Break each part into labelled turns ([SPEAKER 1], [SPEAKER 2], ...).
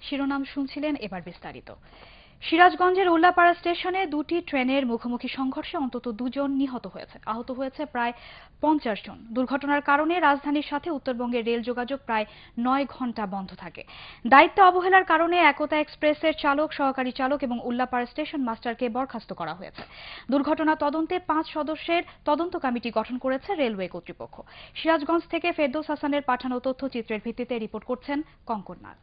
[SPEAKER 1] শিরোনাম শুনছিলেন, এবার বিস্তারিত। সিরাজগঞ্জের উল্লাপাড়া স্টেশনে দুটি ট্রেনের মুখোমুখি সংঘর্ষে অন্তত 2 জন নিহত হয়েছে, আহত হয়েছে প্রায় 50 জন। দুর্ঘটনার কারণে রাজধানীর সাথে উত্তরবঙ্গের রেল যোগাযোগ প্রায় 9 ঘন্টা বন্ধ থাকে। দায়িত্ব অবহেলার কারণে একতা এক্সপ্রেসের চালক, সহকারী চালক এবং উল্লাপাড়া স্টেশন মাস্টারকে বরখাস্ত করা হয়েছে। দুর্ঘটনা তদন্তে 5 সদস্যের তদন্ত কমিটি গঠন করেছে রেলওয়ে কর্তৃপক্ষ। সিরাজগঞ্জ থেকে ফেরদৌস হাসানের পাঠানো তথ্যচিত্রের ভিত্তিতে রিপোর্ট করছেন কঙ্কন নাগ।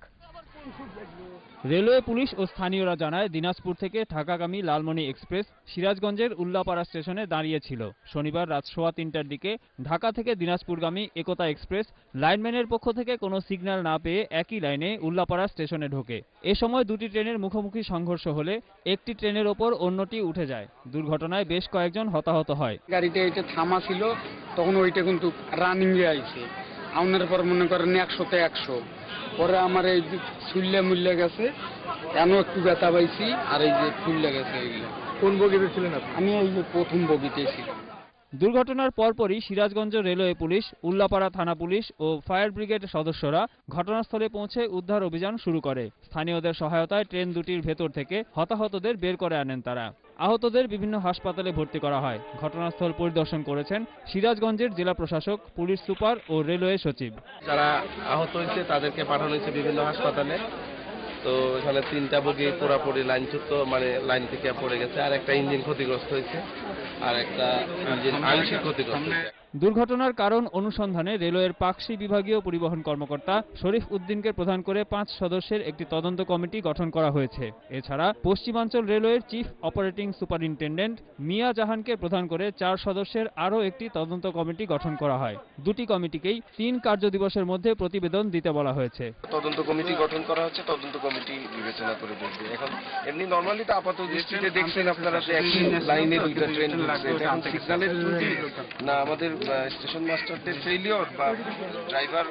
[SPEAKER 2] রেলওয়ে পুলিশ ও স্থানীয়রা জানায়, দিনাজপুর থেকে ঢাকাগামী লালমনি এক্সপ্রেস সিরাজগঞ্জের উল্লাপাড়া স্টেশনে দাঁড়িয়েছিল। শনিবার রাত 3:15টার দিকে ঢাকা থেকে দিনাজপুরগামী একতা এক্সপ্রেস লাইনম্যানের পক্ষ থেকে কোনো সিগন্যাল না পেয়ে একই লাইনে উল্লাপাড়া স্টেশনে ঢোকে। এ সময় দুটি ট্রেনের মুখোমুখি সংঘর্ষ হলে একটি ট্রেনের ওপর অন্যটি উঠে যায়। দুর্ঘটনায় বেশ কয়েকজন হতাহত হয়।
[SPEAKER 3] গাড়িটা এটা থামা ছিল, তখন ওইটা কিন্তু রানিং এ আইছে। আউনের পর মনে করেন 100তে 100, পরে আমার এই ফুললে মুল্লে গেছে, এমন একটু ব্যথা পাইছি, আর এই যে ফুললে গেছে।
[SPEAKER 4] কোন বগিতে ছিলেন আপনি?
[SPEAKER 3] আমি এই যে প্রথম বগিতে ছিলাম।
[SPEAKER 2] দুর্ঘটনার পরপরই সিরাজগঞ্জ রেলওয়ে পুলিশ, উল্লাপাড়া থানা পুলিশ ও ফায়ার ব্রিগেড সদস্যরা ঘটনাস্থলে পৌঁছে উদ্ধার অভিযান শুরু করে। স্থানীয়দের সহায়তায় ট্রেন দুটির ভেতর থেকে হতাহতদের বের করে আনেন তারা। আহতদের বিভিন্ন হাসপাতালে ভর্তি করা হয়। ঘটনাস্থল পরিদর্শন করেছেন সিরাজগঞ্জের জেলা প্রশাসক, পুলিশ সুপার ও রেলওয়ে সচিব।
[SPEAKER 4] যারা আহত হয়েছে তাদেরকে পাঠানো হয়েছে বিভিন্ন হাসপাতালে। তো এখানে 3টা বগি পুরাপুরি লাইনচ্যুত, মানে লাইন থেকে পড়ে গেছে, আর একটা ইঞ্জিন ক্ষতিগ্রস্ত হয়েছে, আর একটা ইঞ্জিন আংশিক ক্ষতিগ্রস্ত হয়েছে।
[SPEAKER 2] দুর্ঘটনার কারণ অনুসন্ধানে রেলওয়ের পাকশি বিভাগীয় পরিবহন কর্মকর্তা শরীফ উদ্দিনকে প্রধান করে 5 সদস্যের একটি তদন্ত কমিটি গঠন করা হয়েছে। এছাড়া পশ্চিমাঞ্চল রেলওয়ের চিফ অপারেটিং সুপারিনটেন্ডেন্ট মিয়া জাহানকে প্রধান করে 4 সদস্যের আরও একটি তদন্ত কমিটি গঠন করা হয়। দুটি কমিটিকেই 3 কার্যদিবসের মধ্যে প্রতিবেদন দিতে বলা হয়েছে।
[SPEAKER 4] তদন্ত কমিটি গঠন করা হচ্ছে, তদন্ত কমিটি বিবেচনা করে দেখবে। এখন এমনি নরমালি তো আপাতত দৃষ্টিতে দেখছেন আপনারা যে একই লাইনে দুইটা ট্রেন ঢুকছে, এটা এখন সিগন্যালের ত্রুটি না আমাদের স্টেশন মাস্টারদের ফেলিওর বা ড্রাইভার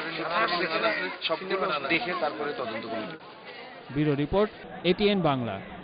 [SPEAKER 4] সবগুলো দেখে তারপরে তদন্ত কমিটি।
[SPEAKER 2] Bureau report, ATN Bangla.